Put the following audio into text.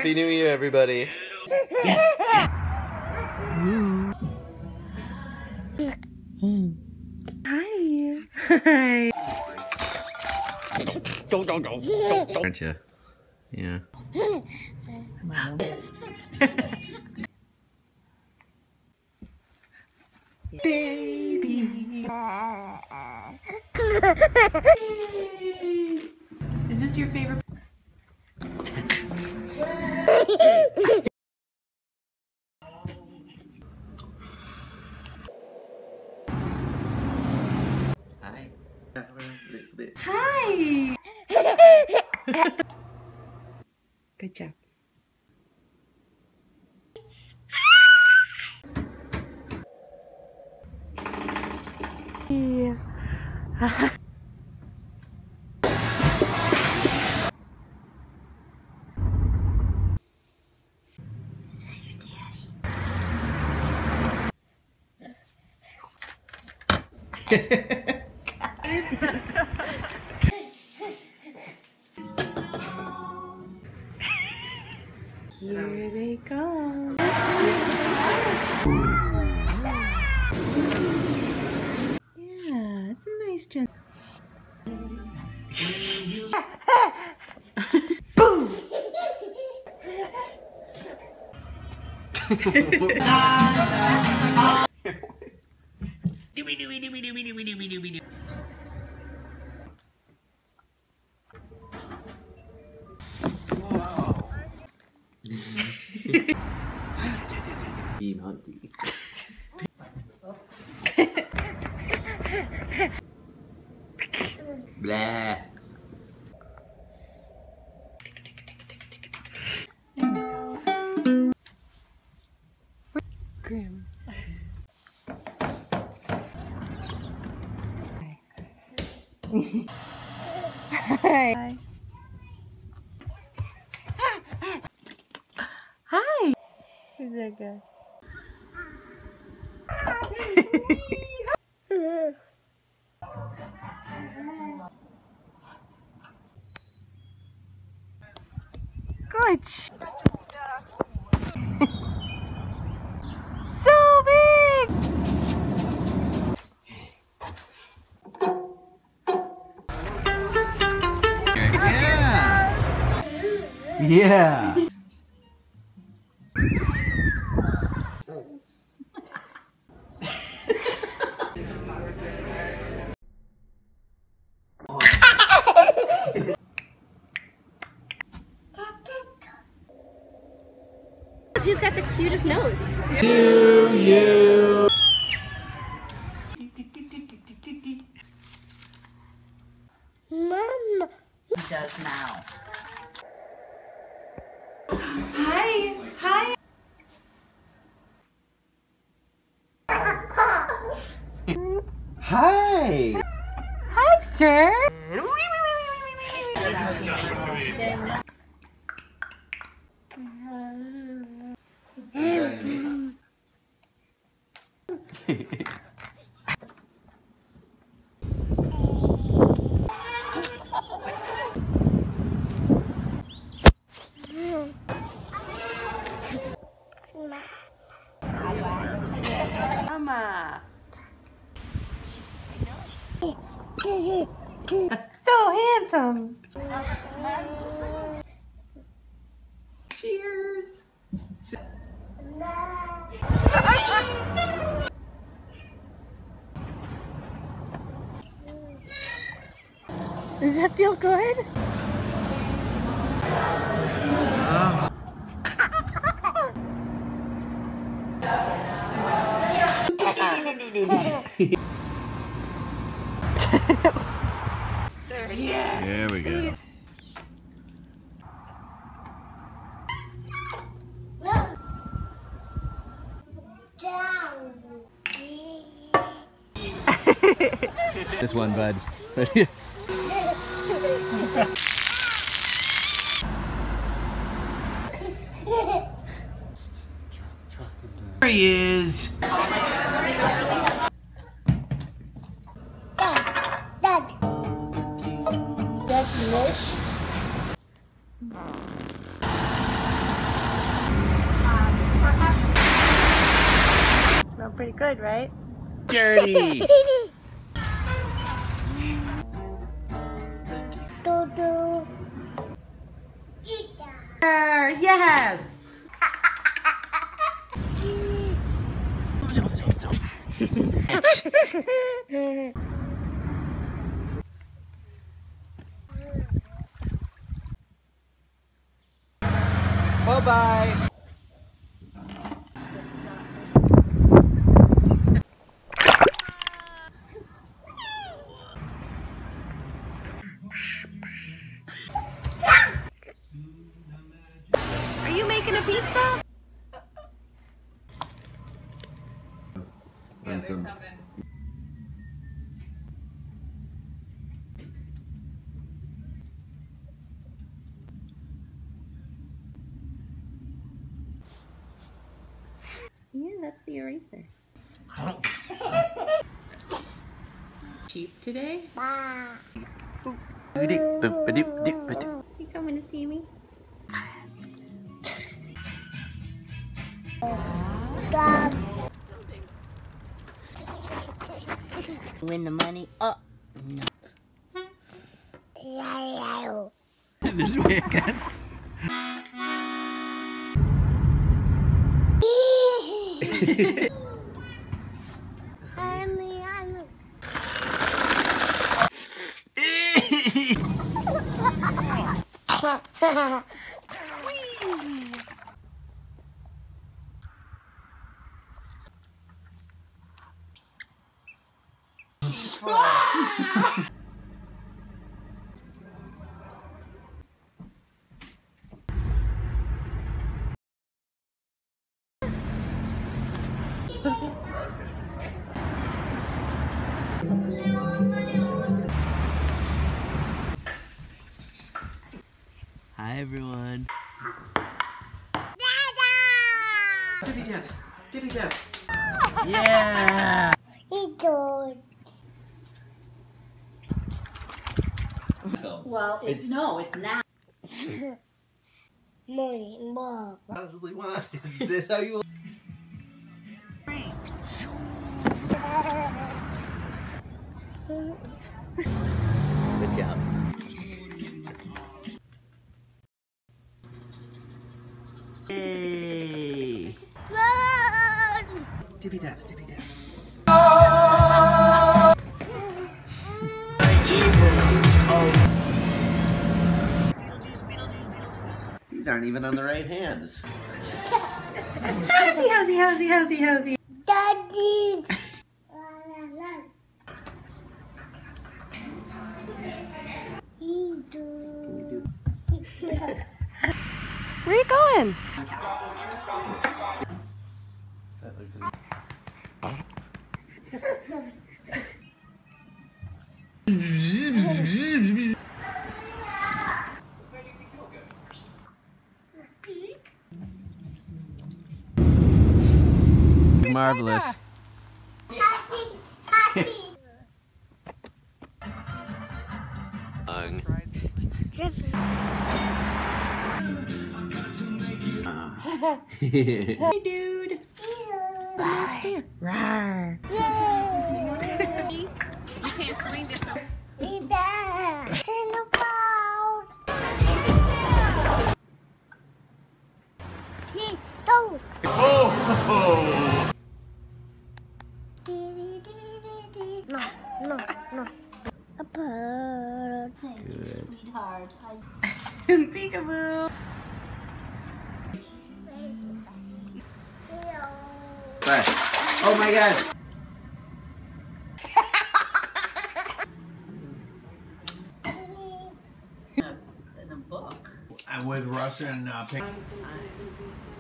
Happy New Year, everybody. Yes. Hi. Hi. Don't. Aren't you? Yeah. Baby. Is this your favorite? Hi. Hi. Good job. Yeah. Here they come. Yeah, it's a nice jump. Boom! Hunty. Blah. Grim. Hi. Hi. Who's that guy? Good. So big. Yeah. Yeah. He's got the cutest nose. Do you? Mom. He does now. Hi. Hi. Hi. Hi, sir. Mama. So handsome. Cheers. Does that feel good? Yeah. There we go. This one, bud. There he is. Dad. That's Mish. smelled pretty good, right? Dirty! Yes! Bye-bye! Are you making a pizza? And some... Yeah, that's the eraser. Cheap today? You coming to see me? Win the money? Oh, no. This way again. Hi everyone. Tippy taps! Tippy taps! Yeah! Well, it's no, it's not. Possibly want. Is this how you Good job. Yay! Tippy taps, tippy taps. These aren't even on the right hands. Howsy. Daddy. Where are you going? Marvelous. Hey, dude. Bye. Rawr. You can't swing this over. No. A bird. Good. Sweetheart. Peekaboo. Bye. Oh my gosh. In a book. I'm with Russ and